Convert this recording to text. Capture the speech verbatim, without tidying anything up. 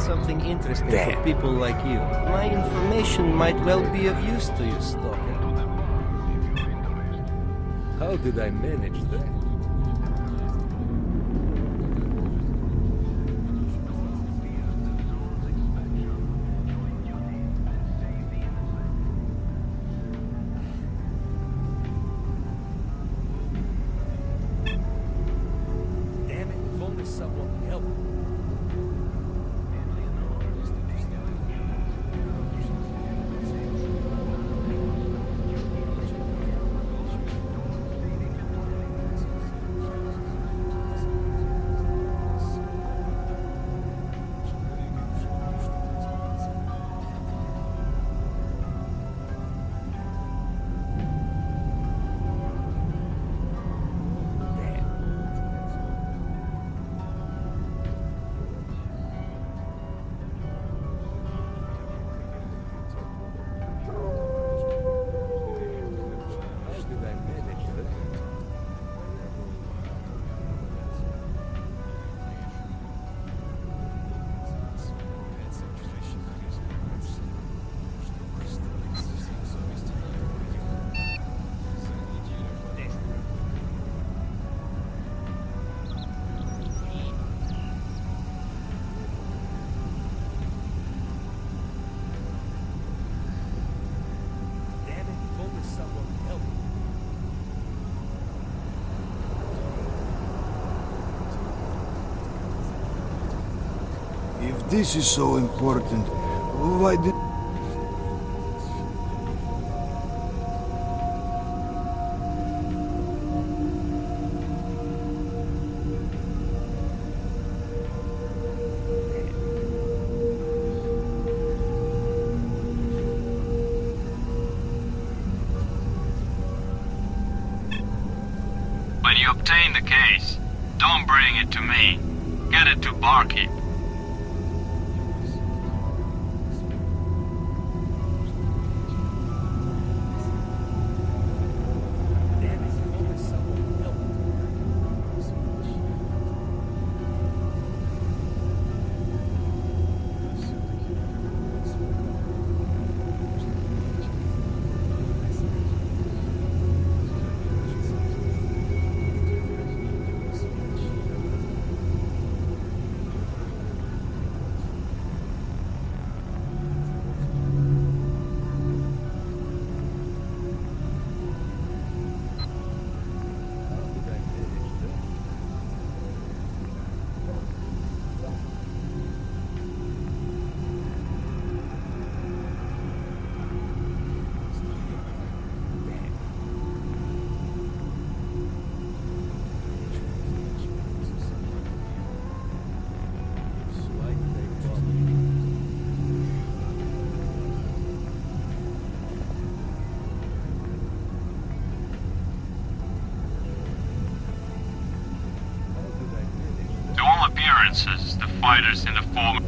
something interesting Damn. for people like you. My information might well be of use to you, Stalker. How did I manage that? If this is so important, why did... When you obtain the case, don't bring it to me. Get it to Barkeep. To all appearances, the fighters in the former